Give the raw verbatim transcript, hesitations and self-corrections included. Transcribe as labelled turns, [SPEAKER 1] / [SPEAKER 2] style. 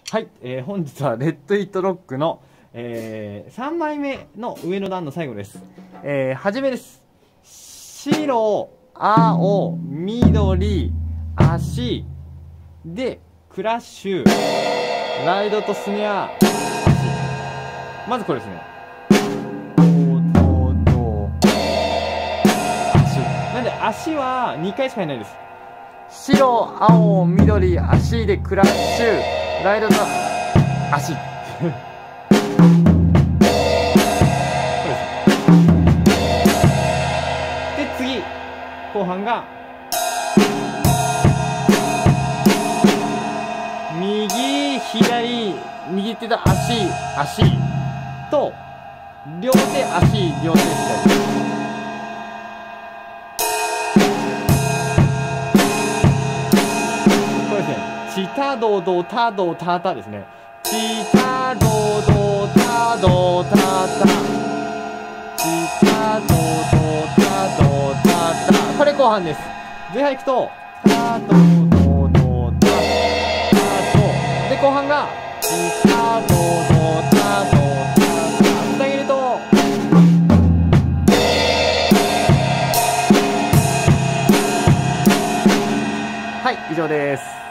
[SPEAKER 1] はい、えー、本日はレッド・イット・ロックの、えー、さんまいめの上の段の最後です。えー、はじめです。白、青、緑、足でクラッシュ、ライドとスネア、足。まずこれですね。ドドド足。なんで足はにかいしかいないです。白、青、緑、足でクラッシュ、ライドと足。これです。で、次、後半が、右、左、右手と足、足と、両手、足、両手、左。チタドドタドタタですね。チタドドタドタタ。チタドドタドタタ。これ後半です。前半いくと、タドドドタタド。で、後半が、チタドドタドタタ。つなげると、はい、以上です。